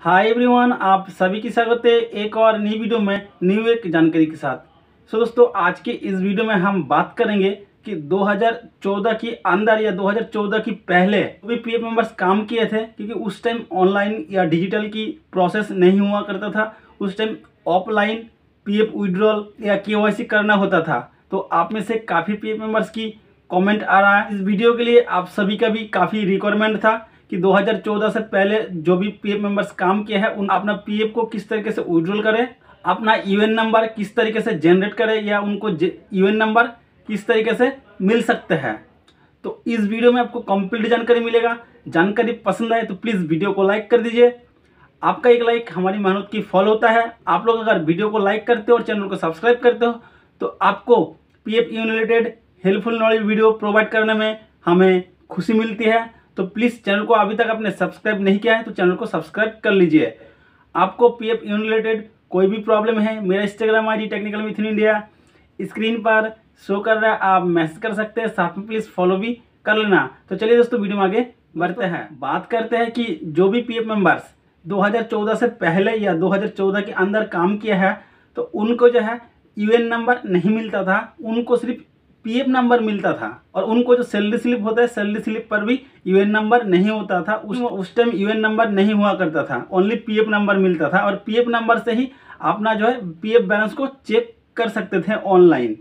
Hi everyone, आप सभी की स्वागत है एक और नई वीडियो में न्यू एक जानकारी के साथ। दोस्तों, आज के इस वीडियो में हम बात करेंगे कि 2014 की अंदर या 2014 की पहले भी पीएफ मेंबर्स काम किए थे, क्योंकि उस टाइम ऑनलाइन या डिजिटल की प्रोसेस नहीं हुआ करता था। उस टाइम ऑफलाइन पीएफ विड्रॉल या केवाईसी करना होता था। तो आप में से काफ़ी पीएफ मेंबर्स की कमेंट आ रहा है। इस वीडियो के लिए आप सभी का भी काफ़ी रिक्वायरमेंट था कि 2014 से पहले जो भी पीएफ मेंबर्स काम किए हैं उन अपना पीएफ को किस तरीके से विड्रॉल करें, अपना यूएन नंबर किस तरीके से जनरेट करें या उनको यूएन नंबर किस तरीके से मिल सकते हैं। तो इस वीडियो में आपको कंप्लीट जानकारी मिलेगा। जानकारी पसंद आए तो प्लीज़ वीडियो को लाइक कर दीजिए। आपका एक लाइक हमारी मेहनत की फल होता है। आप लोग अगर वीडियो को लाइक करते हो और चैनल को सब्सक्राइब करते हो तो आपको PF related helpful knowledge video provide करने में हमें खुशी मिलती है। तो प्लीज़ चैनल को अभी तक आपने सब्सक्राइब नहीं किया है तो चैनल को सब्सक्राइब कर लीजिए। आपको पीएफ रिलेटेड कोई भी प्रॉब्लम है, मेरा Instagram ID technical with in India screen पर शो कर रहा है, आप मैसेज कर सकते हैं। साथ में प्लीज़ फॉलो भी कर लेना। तो चलिए दोस्तों, वीडियो में आगे बढ़ते हैं। बात करते हैं कि जो भी पीएफ मेंबर्स 2014 से पहले या 2014 के अंदर काम किया है तो उनको जो है यूएन नंबर नहीं मिलता था, उनको सिर्फ पीएफ नंबर मिलता था। और उनको जो सैलरी स्लिप होता है, सैलरी स्लिप पर भी यूएन नंबर नहीं होता था। उस टाइम यूएन नंबर नहीं हुआ करता था, ओनली पीएफ नंबर मिलता था। और पीएफ नंबर से ही अपना जो है पीएफ बैलेंस को चेक कर सकते थे ऑनलाइन।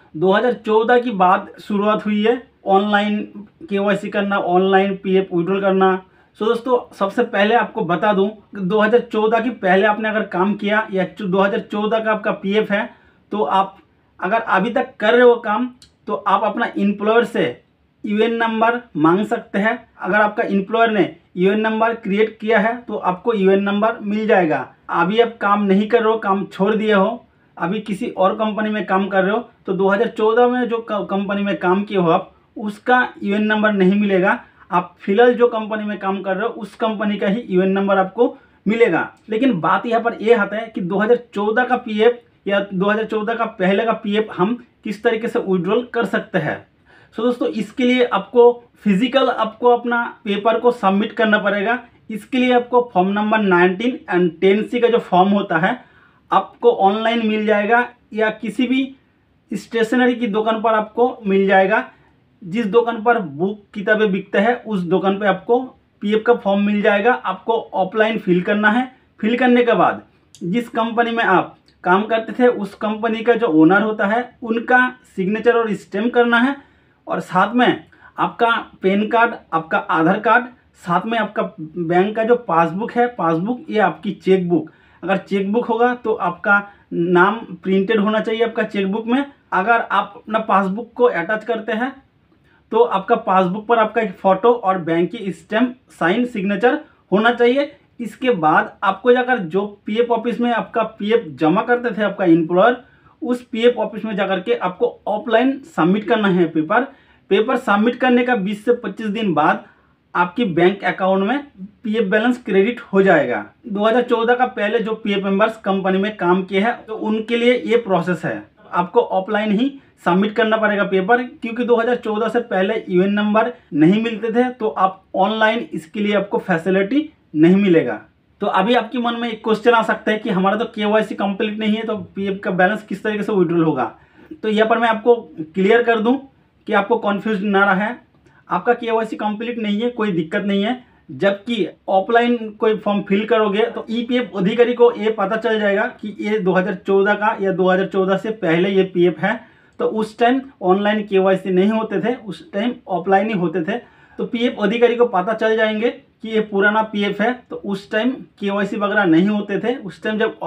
2014 की बात शुरुआत हुई है ऑनलाइन केवाईसी करना, ऑनलाइन पीएफ विड्रॉल करना। दोस्तों, सबसे पहले आपको बता दूं कि 2014 की पहले आपने अगर काम किया या 2014 का आपका पीएफ है तो आप अगर अभी तक कर रहे हो काम तो आप अपना एम्प्लॉयर से यूएन नंबर मांग सकते हैं। अगर आपका एम्प्लॉयर ने यूएन नंबर क्रिएट किया है तो आपको यूएन नंबर मिल जाएगा। अभी आप काम नहीं कर रहे हो, काम छोड़ दिए हो, अभी किसी और कंपनी में काम कर रहे हो तो 2014 में जो कंपनी में काम किए हो आप उसका यूएन नंबर नहीं मिलेगा। आप फिलहाल जो कंपनी में काम कर रहे हो उस कंपनी का ही यूएन नंबर आपको मिलेगा। लेकिन बात यहाँ पर यह आता है कि 2014 का पीएफ या 2014 का पहले का पीएफ हम किस तरीके से विड्रॉल कर सकते हैं। दोस्तों, इसके लिए आपको फिजिकल आपको अपना पेपर को सबमिट करना पड़ेगा। इसके लिए आपको फॉर्म नंबर 19 एंड 10C का जो फॉर्म होता है आपको ऑनलाइन मिल जाएगा या किसी भी स्टेशनरी की दुकान पर आपको मिल जाएगा। जिस दुकान पर बुक किताबें बिकते हैं उस दुकान पे आपको पीएफ का फॉर्म मिल जाएगा। आपको ऑफलाइन फिल करना है। फिल करने के बाद जिस कंपनी में आप काम करते थे उस कंपनी का जो ओनर होता है उनका सिग्नेचर और स्टैम्प करना है। और साथ में आपका पैन कार्ड, आपका आधार कार्ड, साथ में आपका बैंक का जो पासबुक है, पासबुक या आपकी चेकबुक। अगर चेकबुक होगा तो आपका नाम प्रिंटेड होना चाहिए आपका चेकबुक में। अगर आप अपना पासबुक को अटैच करते हैं तो आपका पासबुक पर आपका एक फ़ोटो और बैंक की स्टैम्प, साइन, सिग्नेचर होना चाहिए। इसके बाद आपको जाकर जो पीएफ ऑफिस में आपका पीएफ जमा करते थे आपका एम्प्लॉयर, उस पीएफ ऑफिस में जाकर के आपको ऑफलाइन सबमिट करना है पेपर सबमिट करने का 20 से 25 दिन बाद आपकी बैंक अकाउंट में पीएफ बैलेंस क्रेडिट हो जाएगा। 2014 का पहले जो पीएफ मेंबर्स कंपनी में काम किए हैं तो उनके लिए ये प्रोसेस है। आपको ऑफलाइन ही सबमिट करना पड़ेगा पेपर, क्योंकि 2014 से पहले यूएन नंबर नहीं मिलते थे तो आप ऑनलाइन इसके लिए आपको फैसिलिटी नहीं मिलेगा। तो अभी आपके मन में एक क्वेश्चन आ सकता है कि हमारा तो केवाईसी कंप्लीट नहीं है तो पीएफ का बैलेंस किस तरीके से विड्रॉल होगा। तो यहाँ पर मैं आपको क्लियर कर दूं कि आपको कंफ्यूज ना रहे। आपका केवाईसी कंप्लीट नहीं है, कोई दिक्कत नहीं है। जबकि ऑफलाइन कोई फॉर्म फिल करोगे तो ईपीएफ अधिकारी को ये पता चल जाएगा कि ये 2014 का या 2014 से पहले ये पीएफ है। तो उस टाइम ऑनलाइन केवाईसी नहीं होते थे, उस टाइम ऑफलाइन ही होते थे। तो पीएफ अधिकारी को पता चल जाएंगे कि ये पुराना पीएफ है। तो उस टाइम केवाईसी वगैरह नहीं होते थे। उस टाइम जब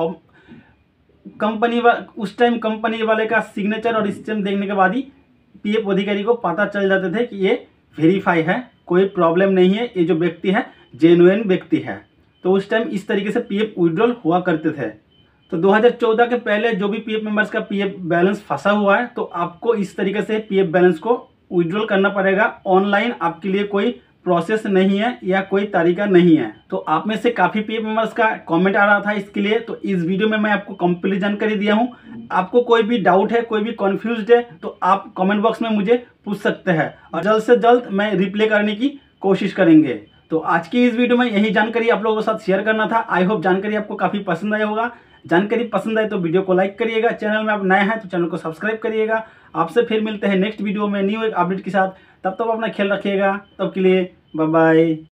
कंपनी वाले का सिग्नेचर और स्टैम्प देखने के बाद ही पीएफ अधिकारी को पता चल जाते थे कि ये वेरीफाई है, कोई प्रॉब्लम नहीं है, ये जो व्यक्ति है जेन्युइन व्यक्ति है। तो उस टाइम इस तरीके से पीएफ विड्रॉल हुआ करते थे। तो 2014 के पहले जो भी पीएफ मेंबर्स का पीएफ बैलेंस फंसा हुआ है तो आपको इस तरीके से पीएफ बैलेंस को विड्रॉल करना पड़ेगा ऑनलाइन। आपके लिए कोई प्रोसेस नहीं है या कोई तरीका नहीं है। तो आप में से काफ़ी पीएफ मेंबर्स का कमेंट आ रहा था इसके लिए, तो इस वीडियो में मैं आपको कंप्लीट जानकारी दिया हूँ। आपको कोई भी डाउट है, कोई भी कंफ्यूज्ड है तो आप कमेंट बॉक्स में मुझे पूछ सकते हैं और जल्द से जल्द मैं रिप्लाई करने की कोशिश करेंगे। तो आज की इस वीडियो में यही जानकारी आप लोगों के साथ शेयर करना था। आई होप जानकारी आपको काफ़ी पसंद आया होगा। जानकारी पसंद आए तो वीडियो को लाइक करिएगा, चैनल में आप नए हैं तो चैनल को सब्सक्राइब करिएगा। आपसे फिर मिलते हैं नेक्स्ट वीडियो में न्यू एक अपडेट के साथ। तब तक अपना ख्याल रखिएगा। तब के लिए बाय बाय।